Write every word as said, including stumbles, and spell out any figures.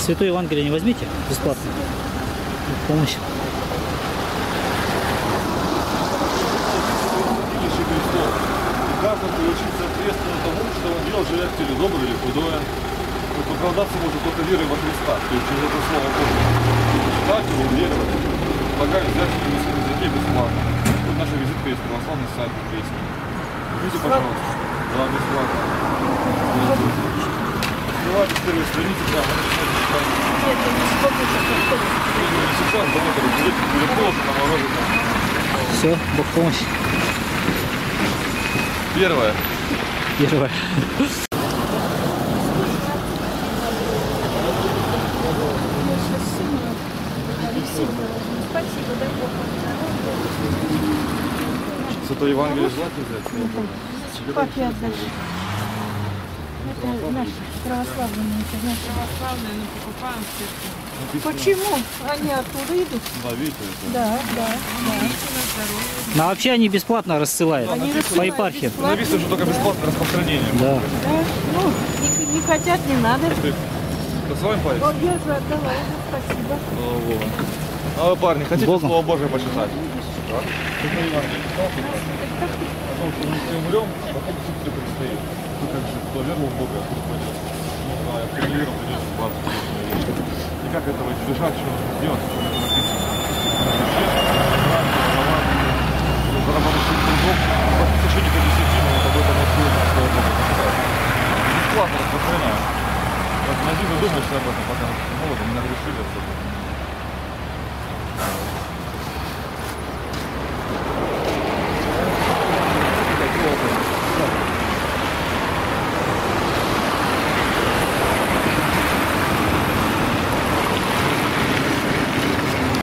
Святое Евангелие не возьмите бесплатно. Помощь. Каждый получить соответственно тому, что он делал, живя в теле, доброе или худое. Вот оправдаться может только верой во Христа, то есть через это слово Бога. Читать его, веровать, предлагаю взять в русском языке бесплатно. Вот наша визитка есть, православный сайт песни. Видите, пожалуйста. Да, бесплатно. Открывайте первые страницы, да, вы начинаете читать. Нет, это не сколько сейчас. Не сейчас, да, вот это, берите телефон, наморожите. Все, Бог помощь. Первое. Первое. Спасибо, дай Бог. Святое Евангелие желательно взять? Папе отдать. Это наши православные, это наши. Православные, но покупаем в церкви. Почему? Они оттуда идут? Да, видите это? Да, да, да. Ну а вообще они бесплатно рассылают Они по рассылают епархиям. бесплатно. Написано, что только бесплатное распространение. Да. Да. Ну, не, не хотят, не надо. Это с вами парень? Вот я же отдала, спасибо. Слава Богу. А вы, парни, хотите Богом. Слово Божие почитать? Да? Святое Евангелие читал только? Потому что мы все умрем, а потом суд тебе предстоит. Ты как же, кто верил в Бога, тот пойдет. Ну да, я апеллирую, конечно, в бабу, конечно, вещь. И как этого избежать, что нужно сделать, что это написано? Заработать трудом, в течение десятины, вот об этом отсылка, что я Бога почитать. Бесплатно распространяю. Вот не один думаешь об этом, пока молодым, не нагрешили особо.